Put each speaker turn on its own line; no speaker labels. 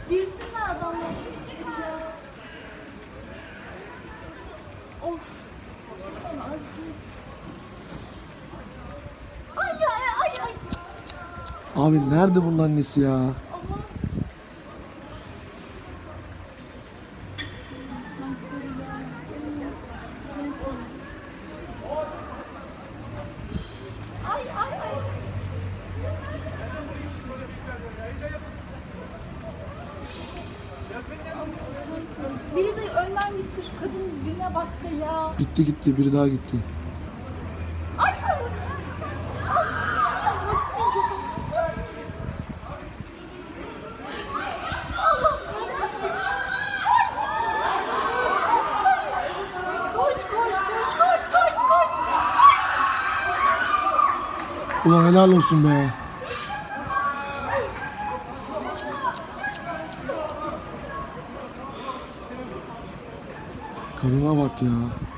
Girsinler adamlar içeri ya. Of. Şuradan azıcık. Ay ay ay ay.
Abi nerede bunun annesi ya?
Allah. Ay ay ay. Biri de önden gitse şu kadının ziline bassa ya.
Gitti gitti, biri daha gitti.
Ay ay. Allah'ım sen. Koş koş koş koş koş koş.
Ulan helal olsun be. Kadına bak ya.